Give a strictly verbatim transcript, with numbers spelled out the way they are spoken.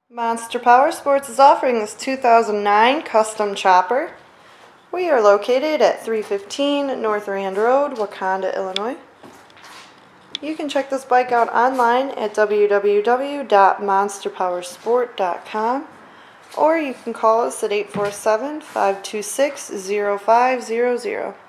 Monster Powersports is offering this two thousand nine custom chopper. We are located at three fifteen North Rand Road, Wauconda, Illinois. You can check this bike out online at w w w dot monster powersport dot com, or you can call us at eight four seven, five two six, zero five zero zero.